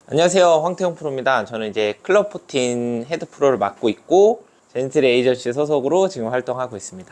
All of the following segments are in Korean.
안녕하세요, 황태용 프로입니다. 저는 이제 클럽 14 헤드 프로를 맡고 있고 젠틀 에이전시 소속으로 지금 활동하고 있습니다.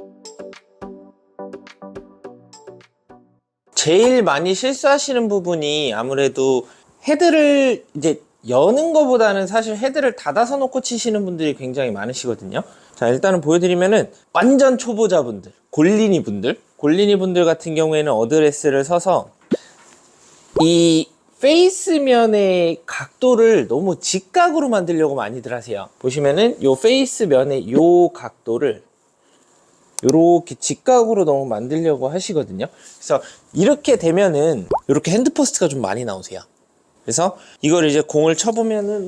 제일 많이 실수하시는 부분이 아무래도 헤드를 이제 여는 것보다는 사실 헤드를 닫아서 놓고 치시는 분들이 굉장히 많으시거든요. 자, 일단은 보여드리면은 완전 초보자분들, 골린이 분들 같은 경우에는 어드레스를 서서 이 페이스면의 각도를 너무 직각으로 만들려고 많이들 하세요. 보시면은 요 페이스면의 요 각도를 요렇게 직각으로 너무 만들려고 하시거든요. 그래서 이렇게 되면은 이렇게 핸드포스트가 좀 많이 나오세요. 그래서 이걸 이제 공을 쳐보면은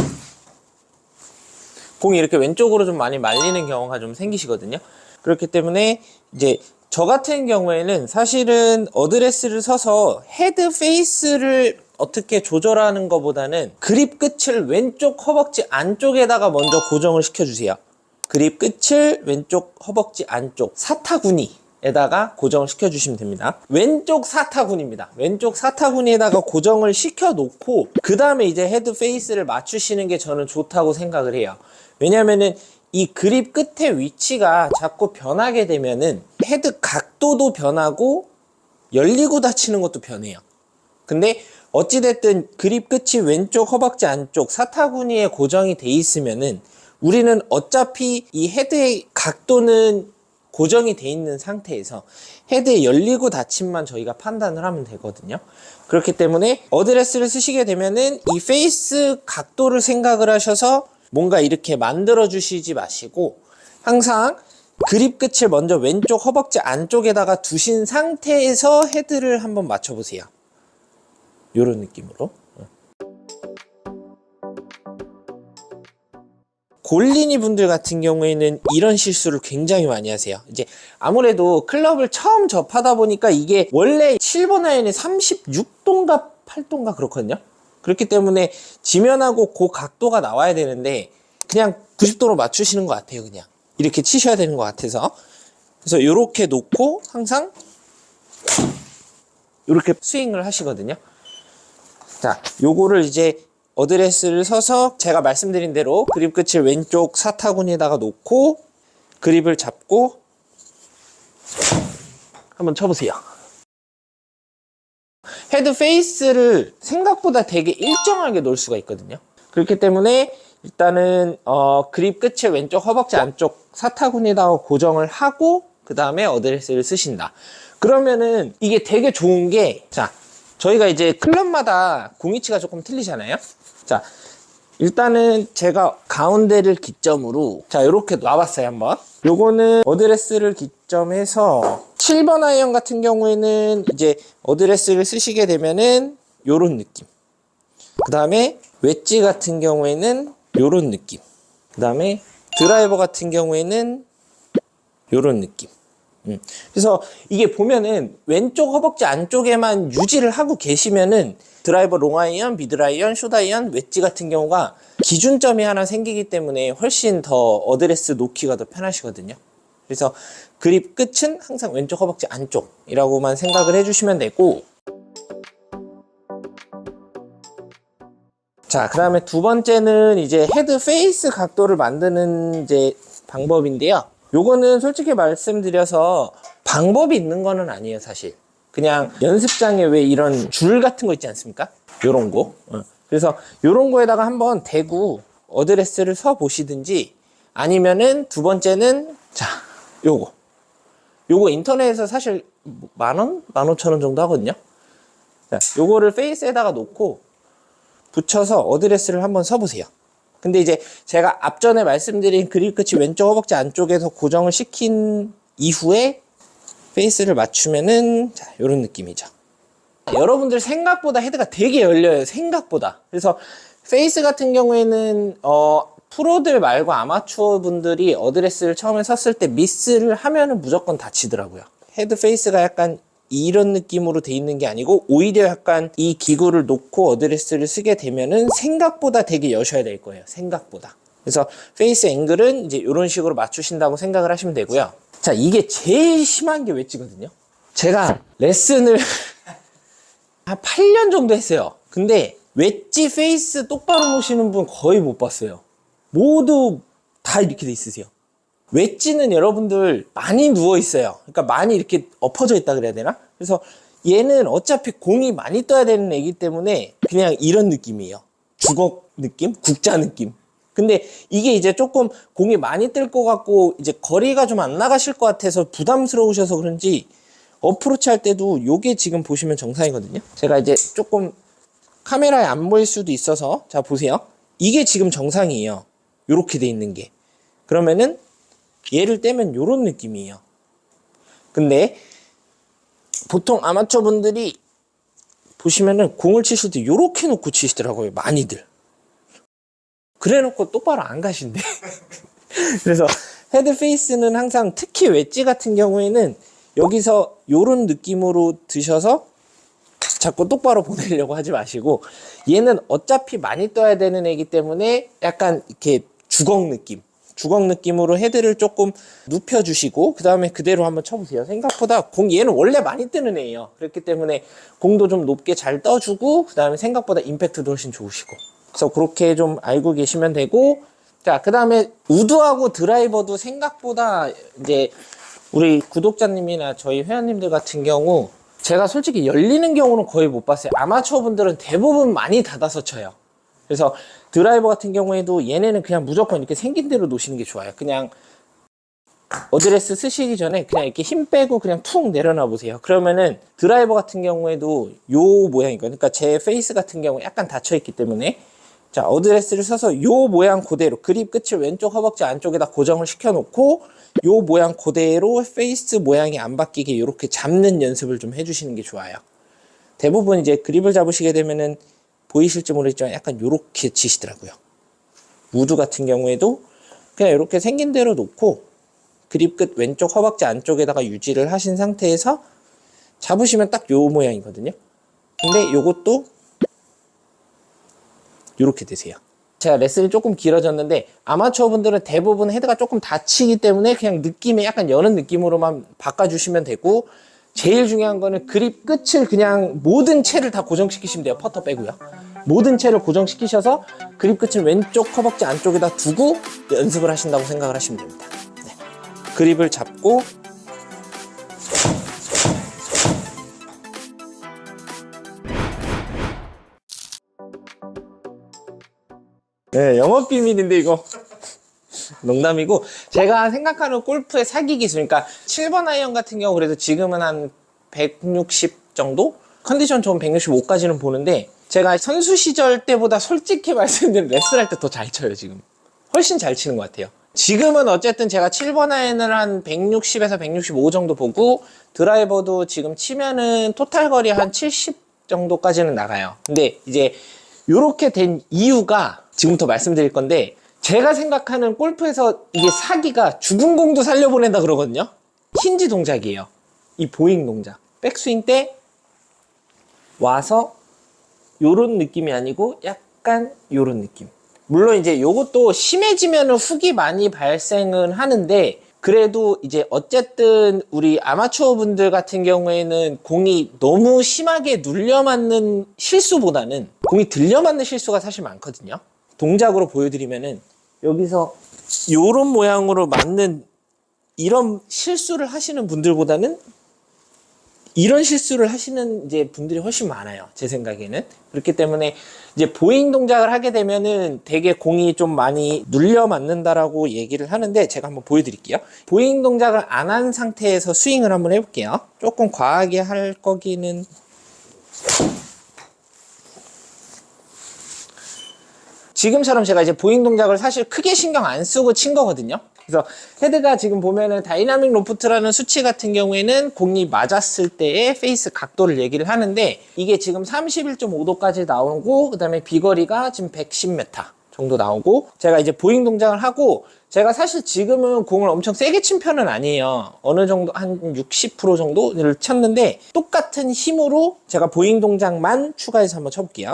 공이 이렇게 왼쪽으로 좀 많이 말리는 경우가 좀 생기시거든요. 그렇기 때문에 이제 저 같은 경우에는 사실은 어드레스를 서서 헤드 페이스를 어떻게 조절하는 것보다는 그립 끝을 왼쪽 허벅지 안쪽에다가 먼저 고정을 시켜주세요. 그립 끝을 왼쪽 허벅지 안쪽 사타구니에다가 고정을 시켜주시면 됩니다. 왼쪽 사타구니입니다. 왼쪽 사타구니에다가 고정을 시켜놓고 그 다음에 이제 헤드 페이스를 맞추시는 게 저는 좋다고 생각을 해요. 왜냐면은 이 그립 끝의 위치가 자꾸 변하게 되면은 헤드 각도도 변하고 열리고 닫히는 것도 변해요. 근데 어찌됐든 그립 끝이 왼쪽 허벅지 안쪽 사타구니에 고정이 돼 있으면은 우리는 어차피 이 헤드의 각도는 고정이 돼 있는 상태에서 헤드의 열리고 닫힘만 저희가 판단을 하면 되거든요. 그렇기 때문에 어드레스를 쓰시게 되면은 이 페이스 각도를 생각을 하셔서 뭔가 이렇게 만들어 주시지 마시고 항상 그립 끝을 먼저 왼쪽 허벅지 안쪽에다가 두신 상태에서 헤드를 한번 맞춰 보세요. 요런 느낌으로. 골린이 분들 같은 경우에는 이런 실수를 굉장히 많이 하세요. 이제 아무래도 클럽을 처음 접하다 보니까 이게 원래 7번 아이언이 36도인가 8도인가 그렇거든요. 그렇기 때문에 지면하고 그 각도가 나와야 되는데 그냥 90도로 맞추시는 것 같아요. 그냥 이렇게 치셔야 되는 것 같아서. 그래서 이렇게 놓고 항상 이렇게 스윙을 하시거든요. 자, 요거를 이제 어드레스를 서서 제가 말씀드린 대로 그립 끝을 왼쪽 사타구니에다가 놓고 그립을 잡고 한번 쳐보세요. 헤드 페이스를 생각보다 되게 일정하게 놓을 수가 있거든요. 그렇기 때문에 일단은 그립 끝을 왼쪽 허벅지 안쪽 사타구니에다가 고정을 하고 그 다음에 어드레스를 쓰신다. 그러면은 이게 되게 좋은 게, 자, 저희가 이제 클럽마다 공위치가 조금 틀리잖아요. 자, 일단은 제가 가운데를 기점으로 자 이렇게 놔봤어요. 한번 요거는 어드레스를 기점해서 7번 아이언 같은 경우에는 이제 어드레스를 쓰시게 되면은 요런 느낌, 그 다음에 웨지 같은 경우에는 요런 느낌, 그 다음에 드라이버 같은 경우에는 요런 느낌. 그래서 이게 보면은 왼쪽 허벅지 안쪽에만 유지를 하고 계시면은 드라이버 롱아이언, 미드아이언, 숏아이언, 웨지 같은 경우가 기준점이 하나 생기기 때문에 훨씬 더 어드레스 놓기가 더 편하시거든요. 그래서 그립 끝은 항상 왼쪽 허벅지 안쪽이라고만 생각을 해주시면 되고, 자, 그 다음에 두 번째는 이제 헤드 페이스 각도를 만드는 이제 방법인데요. 요거는 솔직히 말씀드려서 방법이 있는 거는 아니에요, 사실. 그냥 연습장에 왜 이런 줄 같은 거 있지 않습니까? 요런 거. 그래서 요런 거에다가 한번 대고 어드레스를 서 보시든지, 아니면은 두 번째는 자, 요거 인터넷에서 사실 10,000원? 15,000원 정도 하거든요. 자, 요거를 페이스에다가 놓고 붙여서 어드레스를 한번 서보세요. 근데 이제 제가 앞전에 말씀드린 그립 끝이 왼쪽 허벅지 안쪽에서 고정을 시킨 이후에 페이스를 맞추면은 자, 요런 느낌이죠. 여러분들 생각보다 헤드가 되게 열려요. 생각보다. 그래서 페이스 같은 경우에는 프로들 말고 아마추어 분들이 어드레스를 처음에 섰을 때 미스를 하면은 무조건 다치더라고요. 헤드 페이스가 약간 이런 느낌으로 돼 있는 게 아니고 오히려 약간 이 기구를 놓고 어드레스를 쓰게 되면은 생각보다 되게 여셔야 될 거예요. 생각보다. 그래서 페이스 앵글은 이제 이런 식으로 맞추신다고 생각을 하시면 되고요. 자, 이게 제일 심한 게 웨지거든요. 제가 레슨을 한 8년 정도 했어요. 근데 웨지 페이스 똑바로 놓으시는 분 거의 못 봤어요. 모두 다 이렇게 돼 있으세요. 웨지는 여러분들 많이 누워 있어요. 그러니까 많이 이렇게 엎어져 있다 그래야 되나? 그래서 얘는 어차피 공이 많이 떠야 되는 애기 때문에 그냥 이런 느낌이에요. 주걱 느낌? 국자 느낌. 근데 이게 이제 조금 공이 많이 뜰 것 같고 이제 거리가 좀 안 나가실 것 같아서 부담스러우셔서 그런지 어프로치 할 때도 요게 지금 보시면 정상이거든요. 제가 이제 조금 카메라에 안 보일 수도 있어서 자 보세요. 이게 지금 정상이에요. 요렇게 돼 있는 게. 그러면은 얘를 떼면 요런 느낌이에요. 근데 보통 아마추어 분들이 보시면은 공을 치실 때 요렇게 놓고 치시더라고요. 많이들. 그래 놓고 똑바로 안 가신대. 그래서 헤드 페이스는 항상 특히 웨지 같은 경우에는 여기서 요런 느낌으로 드셔서 자꾸 똑바로 보내려고 하지 마시고, 얘는 어차피 많이 떠야 되는 애기 때문에 약간 이렇게 주걱 느낌으로 헤드를 조금 눕혀주시고 그 다음에 그대로 한번 쳐보세요. 생각보다 얘는 원래 많이 뜨는 애예요. 그렇기 때문에 공도 좀 높게 잘 떠주고 그 다음에 생각보다 임팩트도 훨씬 좋으시고, 그래서 그렇게 좀 알고 계시면 되고, 자, 그 다음에 우드하고 드라이버도 생각보다 이제 우리 구독자님이나 저희 회원님들 같은 경우 제가 솔직히 열리는 경우는 거의 못 봤어요. 아마추어 분들은 대부분 많이 닫아서 쳐요. 그래서 드라이버 같은 경우에도 얘네는 그냥 무조건 이렇게 생긴 대로 놓으시는 게 좋아요. 그냥 어드레스 쓰시기 전에 그냥 이렇게 힘 빼고 그냥 툭 내려놔 보세요. 그러면은 드라이버 같은 경우에도 요 모양이거든요. 그러니까 제 페이스 같은 경우 약간 닫혀 있기 때문에, 자, 어드레스를 써서 요 모양 그대로 그립 끝을 왼쪽 허벅지 안쪽에다 고정을 시켜 놓고 요 모양 그대로 페이스 모양이 안 바뀌게 이렇게 잡는 연습을 좀 해주시는 게 좋아요. 대부분 이제 그립을 잡으시게 되면은 보이실지 모르겠지만 약간 요렇게 치시더라고요. 우드 같은 경우에도 그냥 이렇게 생긴 대로 놓고 그립 끝 왼쪽 허벅지 안쪽에다가 유지를 하신 상태에서 잡으시면 딱 요 모양이거든요. 근데 요것도 요렇게 되세요. 제가 레슨이 조금 길어졌는데 아마추어 분들은 대부분 헤드가 조금 닫히기 때문에 그냥 느낌에 약간 여는 느낌으로만 바꿔주시면 되고, 제일 중요한 거는 그립 끝을 그냥 모든 채를 다 고정시키시면 돼요. 퍼터 빼고요. 모든 채를 고정시키셔서 그립 끝을 왼쪽 허벅지 안쪽에다 두고 연습을 하신다고 생각을 하시면 됩니다. 네. 그립을 잡고 네, 영업 비밀인데 이거 농담이고, 제가 생각하는 골프의 사기 기술, 그러니까 7번 아이언 같은 경우 그래도 지금은 한 160 정도? 컨디션 좋은 165까지는 보는데, 제가 선수 시절 때보다 솔직히 말씀드리면 레슨할 때 더 잘 쳐요. 지금 훨씬 잘 치는 것 같아요. 지금은 어쨌든 제가 7번 아이언을 한 160에서 165 정도 보고, 드라이버도 지금 치면은 토탈 거리 한 70 정도까지는 나가요. 근데 이제 요렇게 된 이유가 지금부터 말씀드릴 건데, 제가 생각하는 골프에서 이게 사기가 죽은 공도 살려보낸다 그러거든요. 힌지 동작이에요. 이 보잉 동작. 백스윙 때 와서 요런 느낌이 아니고 약간 요런 느낌. 물론 이제 요것도 심해지면 훅이 많이 발생은 하는데, 그래도 이제 어쨌든 우리 아마추어 분들 같은 경우에는 공이 너무 심하게 눌려 맞는 실수보다는 공이 들려 맞는 실수가 사실 많거든요. 동작으로 보여드리면은 여기서 요런 모양으로 맞는 이런 실수를 하시는 분들보다는 이런 실수를 하시는 이제 분들이 훨씬 많아요. 제 생각에는. 그렇기 때문에 이제 보잉 동작을 하게 되면은 되게 공이 좀 많이 눌려 맞는다라고 얘기를 하는데, 제가 한번 보여드릴게요. 보잉 동작을 안 한 상태에서 스윙을 한번 해볼게요. 조금 과하게 할 거기는. 지금처럼 제가 이제 보잉 동작을 사실 크게 신경 안 쓰고 친 거거든요. 그래서 헤드가 지금 보면은 다이나믹 로프트라는 수치 같은 경우에는 공이 맞았을 때의 페이스 각도를 얘기를 하는데, 이게 지금 31.5도까지 나오고, 그 다음에 비거리가 지금 110m 정도 나오고, 제가 이제 보잉 동작을 하고, 제가 사실 지금은 공을 엄청 세게 친 편은 아니에요. 어느 정도 한 60% 정도를 쳤는데, 똑같은 힘으로 제가 보잉 동작만 추가해서 한번 쳐볼게요.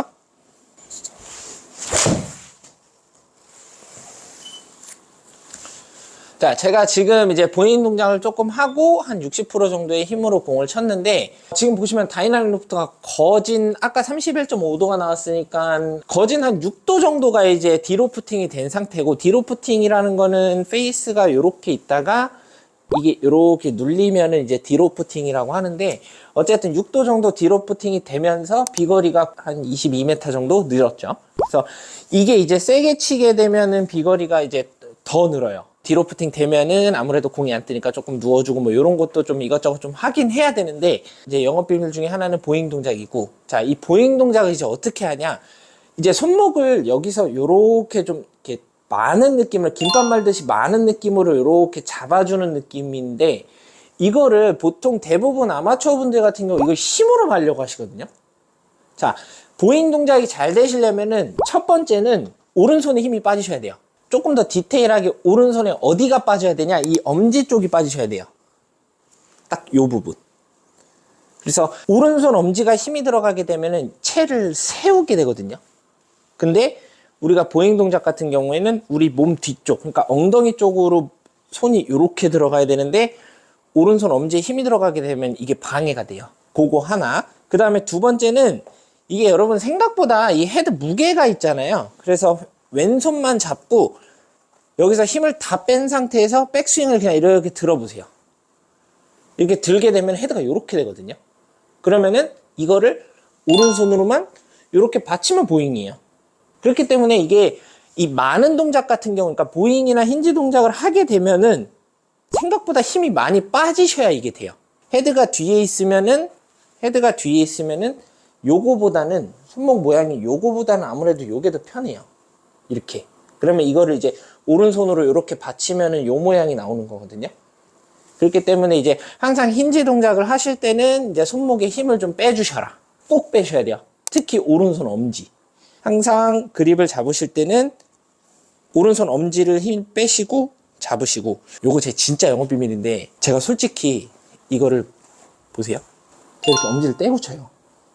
자, 제가 지금 이제 보잉 동작을 조금 하고 한 60% 정도의 힘으로 공을 쳤는데, 지금 보시면 다이나믹 로프트가 거진 아까 31.5도가 나왔으니까 거진 한 6도 정도가 이제 디로프팅이 된 상태고, 디로프팅이라는 거는 페이스가 이렇게 있다가 이게 이렇게 눌리면은 이제 디로프팅이라고 하는데, 어쨌든 6도 정도 디로프팅이 되면서 비거리가 한 22m 정도 늘었죠. 그래서 이게 이제 세게 치게 되면은 비거리가 이제 더 늘어요. 디로프팅 되면은 아무래도 공이 안 뜨니까 조금 누워주고 뭐 이런 것도 좀 이것저것 좀 하긴 해야 되는데, 이제 영업 비밀 중에 하나는 보잉 동작이고, 자, 이 보잉 동작을 이제 어떻게 하냐, 이제 손목을 여기서 요렇게 좀 이렇게 많은 느낌을, 김밥 말듯이 많은 느낌으로 이렇게 잡아주는 느낌인데, 이거를 보통 대부분 아마추어 분들 같은 경우 이걸 힘으로 하려고 하시거든요. 자, 보잉 동작이 잘 되시려면은 첫 번째는 오른손에 힘이 빠지셔야 돼요. 조금 더 디테일하게 오른손에 어디가 빠져야 되냐, 이 엄지 쪽이 빠지셔야 돼요. 딱 요 부분. 그래서 오른손 엄지가 힘이 들어가게 되면은 채를 세우게 되거든요. 근데 우리가 보잉 동작 같은 경우에는 우리 몸 뒤쪽, 그러니까 엉덩이 쪽으로 손이 이렇게 들어가야 되는데, 오른손 엄지에 힘이 들어가게 되면 이게 방해가 돼요. 그거 하나. 그 다음에 두 번째는 이게 여러분 생각보다 이 헤드 무게가 있잖아요. 그래서 왼손만 잡고 여기서 힘을 다 뺀 상태에서 백스윙을 그냥 이렇게 들어보세요. 이렇게 들게 되면 헤드가 이렇게 되거든요. 그러면은 이거를 오른손으로만 이렇게 받치면 보잉이에요. 그렇기 때문에 이게 이 많은 동작 같은 경우, 그러니까 보잉이나 힌지 동작을 하게 되면은 생각보다 힘이 많이 빠지셔야 이게 돼요. 헤드가 뒤에 있으면은 요거보다는 손목 모양이 요거보다는 아무래도 요게 더 편해요. 이렇게. 그러면 이거를 이제 오른손으로 이렇게 받치면은 요 모양이 나오는 거거든요. 그렇기 때문에 이제 항상 힌지 동작을 하실 때는 이제 손목에 힘을 좀 빼주셔라. 꼭 빼셔야 돼요. 특히 오른손 엄지. 항상 그립을 잡으실 때는 오른손 엄지를 힘 빼시고 잡으시고, 요거 제 진짜 영업 비밀인데, 제가 솔직히 이거를 보세요. 제가 이렇게 엄지를 떼고 쳐요.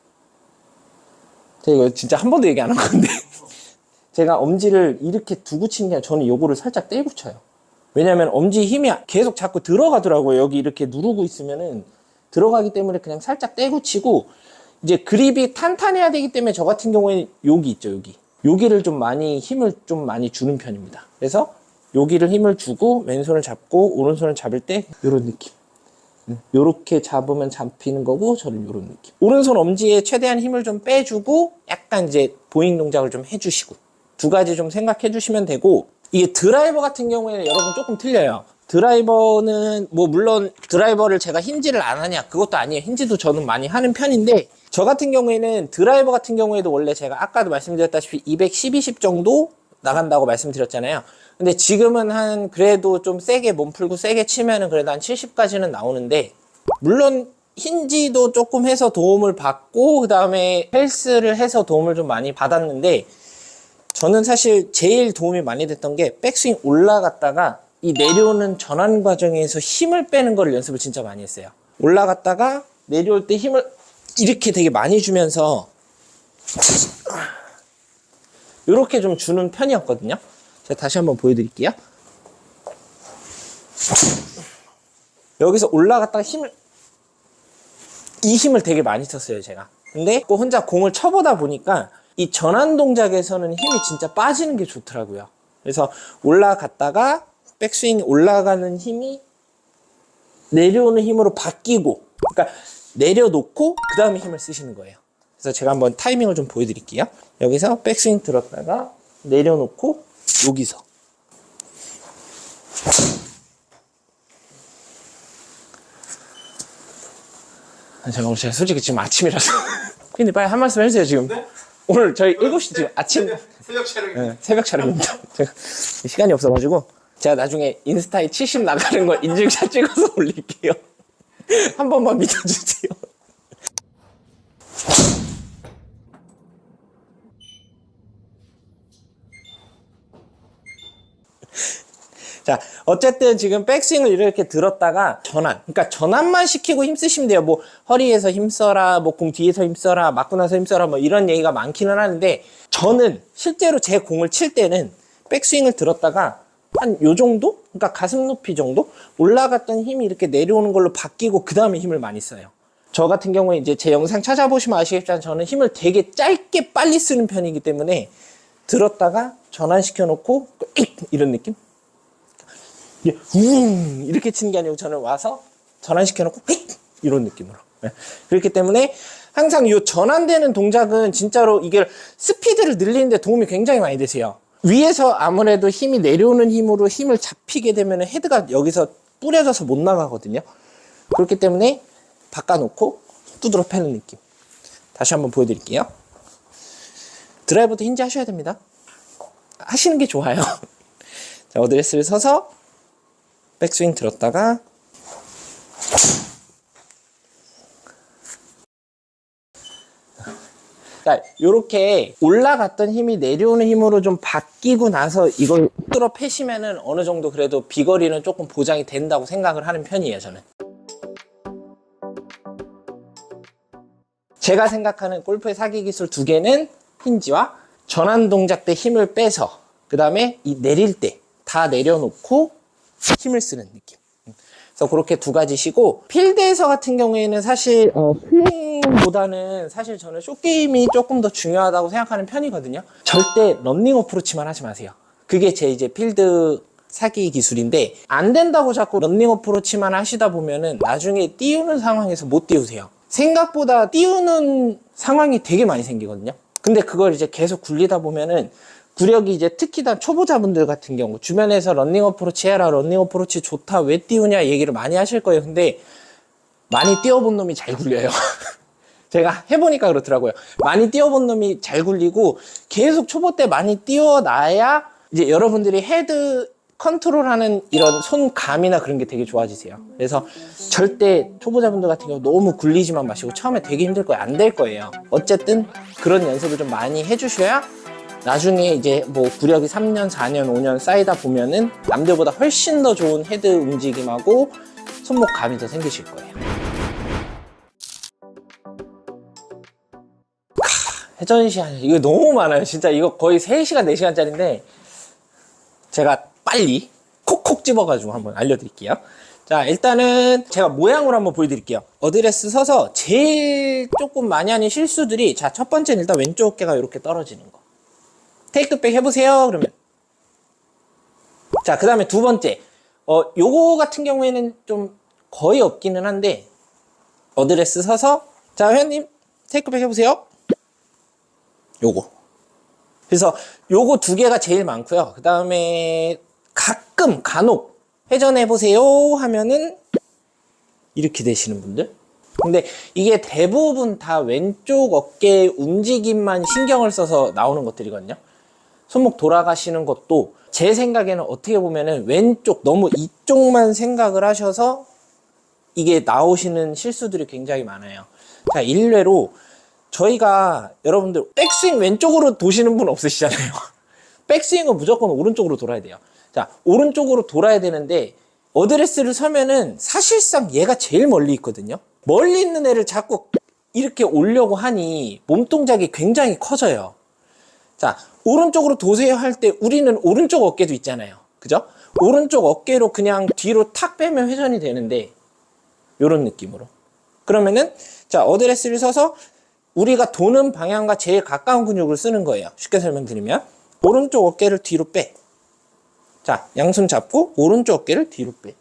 제가 이거 진짜 한 번도 얘기 안 한 건데 제가 엄지를 이렇게 두고 치는 게 아니라 저는 요거를 살짝 떼고 쳐요. 왜냐면 엄지 힘이 계속 자꾸 들어가더라고요. 여기 이렇게 누르고 있으면은 들어가기 때문에 그냥 살짝 떼고 치고, 이제 그립이 탄탄해야 되기 때문에 저 같은 경우에는 여기 있죠, 여기를 좀 많이 힘을 좀 많이 주는 편입니다. 그래서 여기를 힘을 주고 왼손을 잡고 오른손을 잡을 때 이런 느낌, 요렇게 잡으면 잡히는 거고, 저는 요런 느낌. 오른손 엄지에 최대한 힘을 좀 빼주고 약간 이제 보잉 동작을 좀 해주시고, 두 가지 좀 생각해 주시면 되고, 이게 드라이버 같은 경우에는 여러분 조금 틀려요. 드라이버는 뭐 물론 드라이버를 제가 힌지를 안 하냐, 그것도 아니에요. 힌지도 저는 많이 하는 편인데, 저 같은 경우에는 드라이버 같은 경우에도 원래 제가 아까도 말씀드렸다시피 210, 20 정도 나간다고 말씀드렸잖아요. 근데 지금은 한 그래도 좀 세게 몸 풀고 세게 치면은 그래도 한 70까지는 나오는데, 물론 힌지도 조금 해서 도움을 받고 그 다음에 헬스를 해서 도움을 좀 많이 받았는데, 저는 사실 제일 도움이 많이 됐던 게 백스윙 올라갔다가 이 내려오는 전환 과정에서 힘을 빼는 거를 연습을 진짜 많이 했어요. 올라갔다가 내려올 때 힘을 이렇게 되게 많이 주면서 이렇게 좀 주는 편이었거든요. 제가 다시 한번 보여드릴게요. 여기서 올라갔다가 이 힘을 되게 많이 썼어요, 제가. 근데 혼자 공을 쳐보다 보니까 이 전환 동작에서는 힘이 진짜 빠지는 게 좋더라고요. 그래서 올라갔다가 백스윙 올라가는 힘이 내려오는 힘으로 바뀌고, 그러니까 내려놓고 그 다음에 힘을 쓰시는 거예요. 그래서 제가 한번 타이밍을 좀 보여드릴게요. 여기서 백스윙 들었다가 내려놓고 여기서 제가 솔직히 지금 아침이라서 근데 빨리 한 말씀 해주세요. 지금 네? 오늘 저희 7시 지금 아침 새벽 촬영입니다. 네, 새벽 촬영입니다. 제가 시간이 없어가지고 제가 나중에 인스타에 70 나가는 거 인증샷 찍어서 올릴게요. 한 번만 믿어주세요. 자, 어쨌든 지금 백스윙을 이렇게 들었다가 전환, 그러니까 전환만 시키고 힘쓰시면 돼요. 뭐 허리에서 힘써라, 뭐 공 뒤에서 힘써라, 맞고 나서 힘써라, 뭐 이런 얘기가 많기는 하는데, 저는 실제로 제 공을 칠 때는 백스윙을 들었다가 한 요 정도? 그러니까 가슴 높이 정도? 올라갔던 힘이 이렇게 내려오는 걸로 바뀌고 그 다음에 힘을 많이 써요. 저 같은 경우에 이제 제 영상 찾아보시면 아시겠지만 저는 힘을 되게 짧게 빨리 쓰는 편이기 때문에 들었다가 전환시켜 놓고 이런 느낌? 이렇게 치는 게 아니고 저는 와서 전환시켜 놓고 이런 느낌으로. 그렇기 때문에 항상 이 전환되는 동작은 진짜로 이게 스피드를 늘리는데 도움이 굉장히 많이 되세요. 위에서 아무래도 힘이 내려오는 힘으로 힘을 잡히게 되면 헤드가 여기서 뿌려져서 못 나가거든요. 그렇기 때문에 바꿔놓고 두드러 패는 느낌. 다시 한번 보여드릴게요. 드라이버도 힌지 하셔야 됩니다. 하시는 게 좋아요. 자, 어드레스를 서서 백스윙 들었다가 자, 요렇게 올라갔던 힘이 내려오는 힘으로 좀 바뀌고 나서 이걸 뚫어 패시면은 어느 정도 그래도 비거리는 조금 보장이 된다고 생각을 하는 편이에요, 저는. 제가 생각하는 골프의 사기 기술 두 개는 힌지와 전환 동작 때 힘을 빼서 그 다음에 이 내릴 때 다 내려놓고 힘을 쓰는 느낌. 그래서 그렇게 두 가지시고, 필드에서 같은 경우에는 사실 스윙보다는 사실 저는 숏게임이 조금 더 중요하다고 생각하는 편이거든요. 절대 런닝 어프로치만 하지 마세요. 그게 제 이제 필드 사기 기술인데, 안 된다고 자꾸 런닝 어프로치만 하시다 보면은 나중에 띄우는 상황에서 못 띄우세요. 생각보다 띄우는 상황이 되게 많이 생기거든요. 근데 그걸 이제 계속 굴리다 보면은 구력이 이제 특히 다 초보자분들 같은 경우 주변에서 런닝 어프로치 해라, 런닝 어프로치 좋다, 왜 띄우냐 얘기를 많이 하실 거예요. 근데 많이 띄워본 놈이 잘 굴려요. 제가 해보니까 그렇더라고요. 많이 띄워본 놈이 잘 굴리고 계속 초보 때 많이 띄워놔야 이제 여러분들이 헤드 컨트롤하는 이런 손감이나 그런 게 되게 좋아지세요. 그래서 절대 초보자분들 같은 경우 너무 굴리지만 마시고 처음에 되게 힘들 거예요. 안 될 거예요. 어쨌든 그런 연습을 좀 많이 해주셔야 나중에 이제 뭐 구력이 3년, 4년, 5년 쌓이다 보면은 남들보다 훨씬 더 좋은 헤드 움직임하고 손목감이 더 생기실 거예요. 회전 시간 이거 너무 많아요. 진짜 이거 거의 3시간, 4시간짜리인데 제가 빨리 콕콕 집어가지고 한번 알려드릴게요. 자, 일단은 제가 모양으로 한번 보여드릴게요. 어드레스 서서 제일 조금 많이 하는 실수들이, 자, 첫 번째는 일단 왼쪽 어깨가 이렇게 떨어지는 거. 테이크백 해보세요. 그러면. 자, 그 다음에 두 번째. 요거 같은 경우에는 좀 거의 없기는 한데, 어드레스 서서, 자, 회원님, 테이크백 해보세요. 요거. 그래서 요거 두 개가 제일 많고요. 그 다음에 가끔, 간혹, 회전해보세요 하면은 이렇게 되시는 분들. 근데 이게 대부분 다 왼쪽 어깨 움직임만 신경을 써서 나오는 것들이거든요. 손목 돌아가시는 것도 제 생각에는 어떻게 보면은 왼쪽, 너무 이쪽만 생각을 하셔서 이게 나오시는 실수들이 굉장히 많아요. 자, 일례로 저희가 여러분들 백스윙 왼쪽으로 도시는 분 없으시잖아요. 백스윙은 무조건 오른쪽으로 돌아야 돼요. 자, 오른쪽으로 돌아야 되는데 어드레스를 서면은 사실상 얘가 제일 멀리 있거든요. 멀리 있는 애를 자꾸 이렇게 오려고 하니 몸동작이 굉장히 커져요. 자, 오른쪽으로 도세요 할 때 우리는 오른쪽 어깨도 있잖아요. 그죠? 오른쪽 어깨로 그냥 뒤로 탁 빼면 회전이 되는데 요런 느낌으로. 그러면은 자, 어드레스를 서서 우리가 도는 방향과 제일 가까운 근육을 쓰는 거예요. 쉽게 설명드리면 오른쪽 어깨를 뒤로 빼. 자, 양손 잡고 오른쪽 어깨를 뒤로 빼.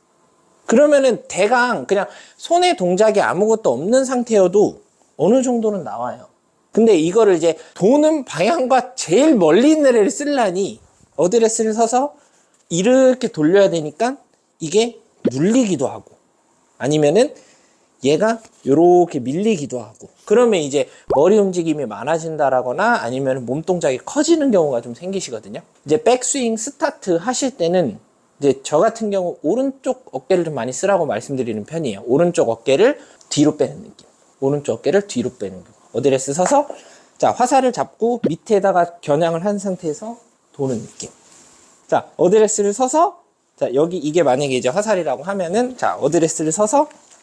그러면은 대강 그냥 손의 동작이 아무것도 없는 상태여도 어느 정도는 나와요. 근데 이거를 이제 도는 방향과 제일 멀리 있는 애를 쓰려니 어드레스를 서서 이렇게 돌려야 되니까 이게 눌리기도 하고 아니면은 얘가 이렇게 밀리기도 하고, 그러면 이제 머리 움직임이 많아진다라거나 아니면 몸동작이 커지는 경우가 좀 생기시거든요. 이제 백스윙 스타트 하실 때는 이제 저 같은 경우 오른쪽 어깨를 좀 많이 쓰라고 말씀드리는 편이에요. 오른쪽 어깨를 뒤로 빼는 느낌. 오른쪽 어깨를 뒤로 빼는 느낌. 어드레스 서서 자, 화살을 잡고 밑에다가 겨냥을 한 상태에서 도는 느낌. 자, 어드레스를 서서 자, 여기 이게 만약에 이제 화살이라고 하면은 자, 어드레스를 서서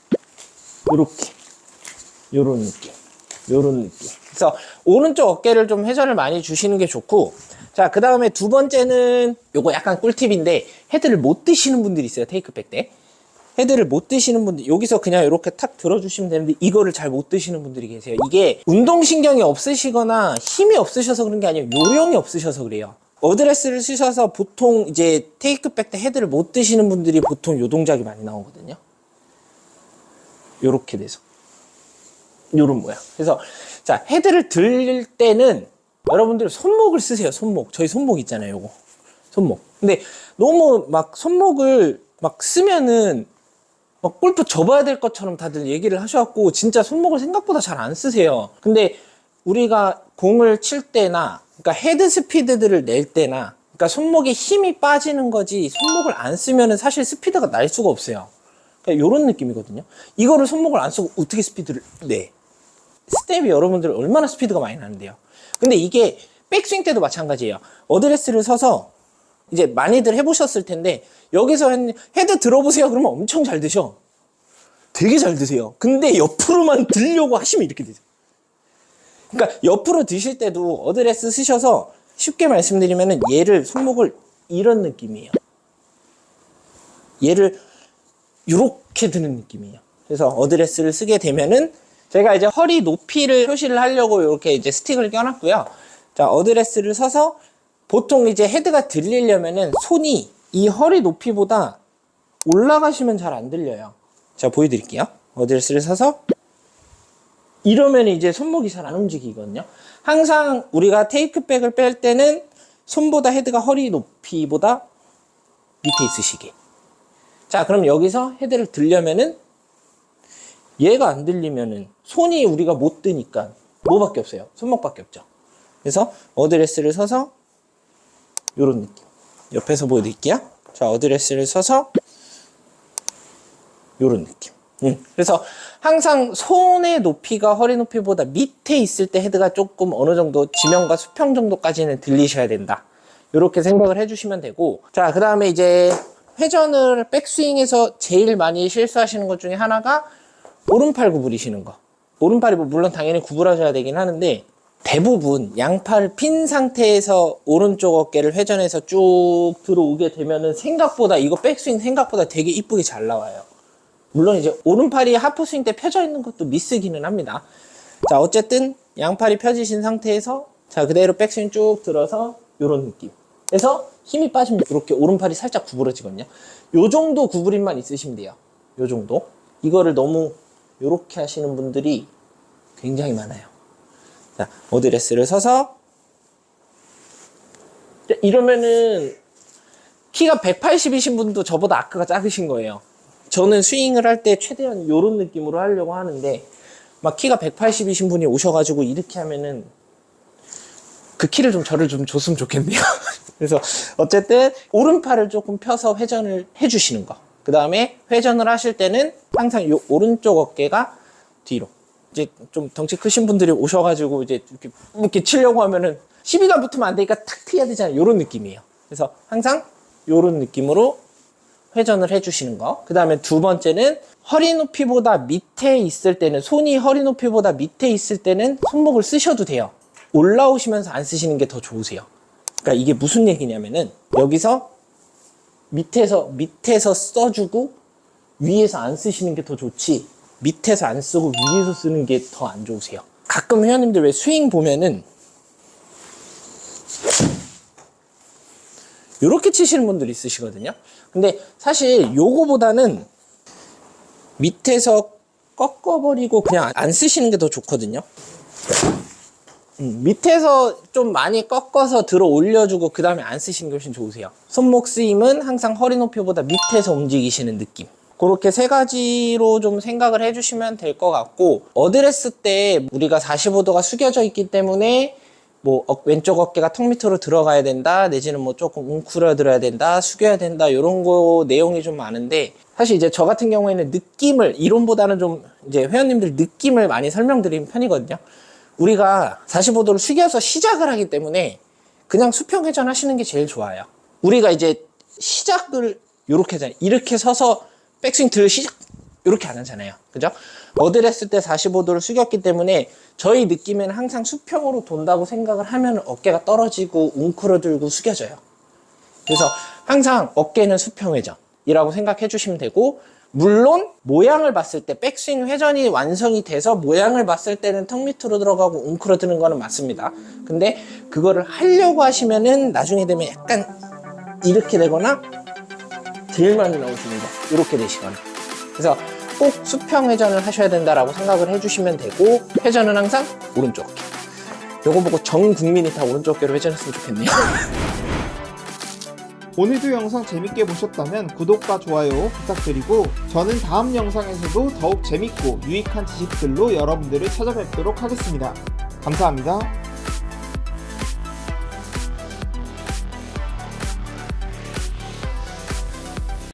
요렇게 요런 느낌, 요런 느낌. 그래서 오른쪽 어깨를 좀 회전을 많이 주시는 게 좋고, 자, 그 다음에 두 번째는 요거 약간 꿀팁인데 헤드를 못 드시는 분들이 있어요. 테이크백 때. 헤드를 못 드시는 분들, 여기서 그냥 이렇게 탁 들어주시면 되는데 이거를 잘 못 드시는 분들이 계세요. 이게 운동신경이 없으시거나 힘이 없으셔서 그런 게 아니에요. 요령이 없으셔서 그래요. 어드레스를 쓰셔서 보통 이제 테이크백 때 헤드를 못 드시는 분들이 보통 요 동작이 많이 나오거든요. 요렇게 돼서. 요런 모양. 그래서 자, 헤드를 들릴 때는 여러분들 손목을 쓰세요. 손목. 저희 손목 있잖아요. 요거. 손목. 근데 너무 막 손목을 막 쓰면은 막 골프 접어야 될 것처럼 다들 얘기를 하셔갖고 진짜 손목을 생각보다 잘 안 쓰세요. 근데 우리가 공을 칠 때나 그러니까 헤드 스피드들을 낼 때나 그러니까 손목에 힘이 빠지는 거지 손목을 안 쓰면은 사실 스피드가 날 수가 없어요. 그러니까 요런 느낌이거든요. 이거를 손목을 안 쓰고 어떻게 스피드를 내? 스텝이 여러분들 얼마나 스피드가 많이 나는데요. 근데 이게 백스윙 때도 마찬가지예요. 어드레스를 서서 이제 많이들 해보셨을 텐데 여기서 헤드 들어보세요 그러면 엄청 잘 드셔. 되게 잘 드세요. 근데 옆으로만 들려고 하시면 이렇게 되세요. 그러니까 옆으로 드실 때도 어드레스 쓰셔서 쉽게 말씀드리면은 얘를 손목을 이런 느낌이에요. 얘를 이렇게 드는 느낌이에요. 그래서 어드레스를 쓰게 되면은 제가 이제 허리 높이를 표시를 하려고 이렇게 이제 스틱을 껴놨고요. 자, 어드레스를 서서 보통 이제 헤드가 들리려면은 손이 이 허리 높이보다 올라가시면 잘 안 들려요. 자, 보여드릴게요. 어드레스를 서서 이러면 이제 손목이 잘 안 움직이거든요. 항상 우리가 테이크백을 뺄 때는 손보다 헤드가 허리 높이보다 밑에 있으시게. 자, 그럼 여기서 헤드를 들려면은 얘가 안 들리면은 손이 우리가 못 드니까 뭐밖에 없어요? 손목밖에 없죠. 그래서 어드레스를 서서 요런 느낌. 옆에서 보여드릴게요. 자, 어드레스를 서서 요런 느낌. 그래서 항상 손의 높이가 허리 높이보다 밑에 있을 때 헤드가 조금 어느 정도 지면과 수평 정도까지는 들리셔야 된다. 이렇게 생각을 해주시면 되고, 자, 그 다음에 이제 회전을 백스윙에서 제일 많이 실수하시는 것 중에 하나가 오른팔 구부리시는 거. 오른팔이 물론 당연히 구부러져야 되긴 하는데 대부분 양팔을 핀 상태에서 오른쪽 어깨를 회전해서 쭉 들어오게 되면은 생각보다 이거 백스윙 생각보다 되게 이쁘게 잘 나와요. 물론 이제 오른팔이 하프스윙 때 펴져 있는 것도 미스기는 합니다. 자, 어쨌든 양팔이 펴지신 상태에서 자, 그대로 백스윙 쭉 들어서 요런 느낌. 그래서 힘이 빠지면 이렇게 오른팔이 살짝 구부러지거든요. 요 정도 구부림만 있으시면 돼요. 요 정도. 이거를 너무 요렇게 하시는 분들이 굉장히 많아요. 자, 어드레스를 서서 이러면은 키가 180이신 분도 저보다 아크가 작으신 거예요. 저는 스윙을 할 때 최대한 요런 느낌으로 하려고 하는데 막 키가 180이신 분이 오셔가지고 이렇게 하면은 그 키를 좀 저를 좀 줬으면 좋겠네요. 그래서 어쨌든 오른팔을 조금 펴서 회전을 해주시는 거. 그 다음에 회전을 하실 때는 항상 요 오른쪽 어깨가 뒤로. 이제 좀 덩치 크신 분들이 오셔가지고 이제 이렇게 치려고 하면은 시비가 붙으면 안 되니까 탁 트여야 되잖아요. 요런 느낌이에요. 그래서 항상 요런 느낌으로 회전을 해주시는 거. 그 다음에 두 번째는 허리 높이보다 밑에 있을 때는 손이 허리 높이보다 밑에 있을 때는 손목을 쓰셔도 돼요. 올라오시면서 안 쓰시는 게 더 좋으세요. 그러니까 이게 무슨 얘기냐면은 여기서 밑에서 써주고 위에서 안 쓰시는 게 더 좋지 밑에서 안 쓰고 위에서 쓰는 게 더 안 좋으세요. 가끔 회원님들 왜 스윙 보면은 이렇게 치시는 분들이 있으시거든요. 근데 사실 요거보다는 밑에서 꺾어버리고 그냥 안 쓰시는 게 더 좋거든요. 밑에서 좀 많이 꺾어서 들어 올려주고 그 다음에 안 쓰시는 게 훨씬 좋으세요. 손목 쓰임은 항상 허리 높이보다 밑에서 움직이시는 느낌. 그렇게 세 가지로 좀 생각을 해주시면 될 것 같고, 어드레스 때 우리가 45도가 숙여져 있기 때문에 뭐 왼쪽 어깨가 턱 밑으로 들어가야 된다, 내지는 뭐 조금 웅크려들어야 된다, 숙여야 된다, 이런 거 내용이 좀 많은데, 사실 이제 저 같은 경우에는 느낌을 이론보다는 좀 이제 회원님들 느낌을 많이 설명드리는 편이거든요. 우리가 45도를 숙여서 시작을 하기 때문에 그냥 수평 회전 하시는 게 제일 좋아요. 우리가 이제 시작을 이렇게 하잖아요. 이렇게 서서 백스윙 들 시작 이렇게 안 하잖아요. 그죠? 어드레스 때 45도를 숙였기 때문에 저희 느낌에는 항상 수평으로 돈다고 생각을 하면 어깨가 떨어지고 웅크러들고 숙여져요. 그래서 항상 어깨는 수평 회전이라고 생각해 주시면 되고, 물론 모양을 봤을 때 백스윙 회전이 완성이 돼서 모양을 봤을 때는 턱 밑으로 들어가고 웅크러드는 거는 맞습니다. 근데 그거를 하려고 하시면은 나중에 되면 약간 이렇게 되거나 제일 많이 나오시는 거 이렇게 되시거나, 그래서 꼭 수평 회전을 하셔야 된다라고 생각을 해주시면 되고, 회전은 항상 오른쪽 어깨. 요거 보고 전 국민이 다 오른쪽 어깨로 회전했으면 좋겠네요. 오늘도 영상 재밌게 보셨다면 구독과 좋아요 부탁드리고, 저는 다음 영상에서도 더욱 재밌고 유익한 지식들로 여러분들을 찾아뵙도록 하겠습니다. 감사합니다.